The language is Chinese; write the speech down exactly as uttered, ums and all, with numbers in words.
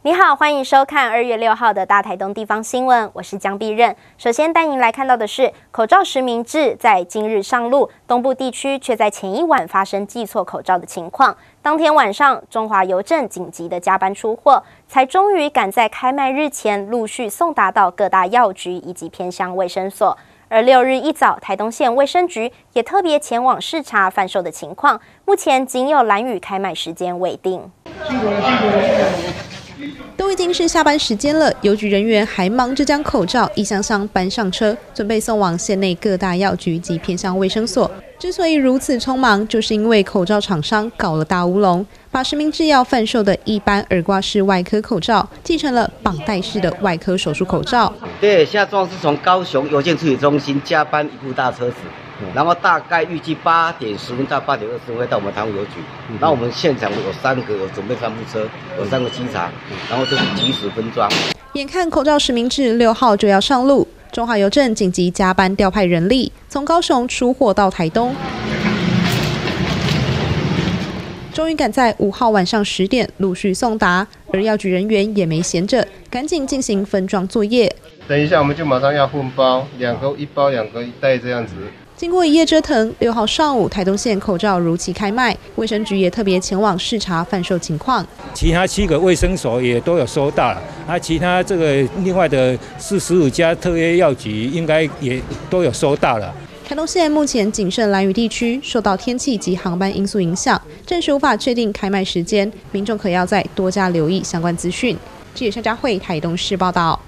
你好，欢迎收看二月六号的大台东地方新闻，我是江碧任。首先带您来看到的是，口罩实名制在今日上路，东部地区却在前一晚发生寄错口罩的情况。当天晚上，中华邮政紧急的加班出货，才终于赶在开卖日前陆续送达到各大药局以及偏乡卫生所。而六日一早，台东县卫生局也特别前往视察贩售的情况，目前仅有兰屿开卖时间未定。 都已经是下班时间了，邮局人员还忙着将口罩一箱箱搬上车，准备送往县内各大药局及偏乡卫生所。之所以如此匆忙，就是因为口罩厂商搞了大乌龙，把实名制要贩售的一般耳挂式外科口罩继承了绑带式的外科手术口罩。 对，现在状况是从高雄邮件处理中心加班一部大车子。然后大概预计八点十分到八点二十分会到我们台东邮局，然后我们现场有三个有准备三部车，有三个机查，然后就是及时分装。 眼看口罩实名制六号就要上路，中华邮政紧急加班调派人力，从高雄出货到台东，终于赶在五号晚上十点陆续送达，而药局人员也没闲着，赶紧进行分装作业。 等一下我们就马上要分包，两个一包，两个一袋这样子。 经过一夜折腾，六号上午台东县口罩如期开卖，卫生局也特别前往视察贩售情况。 其他七个卫生所也都有收到了，啊，其他这个另外的四十五家特约药局应该也都有收到了。 台东县目前仅剩兰屿地区受到天气及航班因素影响，暂时无法确定开卖时间，民众可要再多加留意相关资讯。记者夏佳慧台东市报道。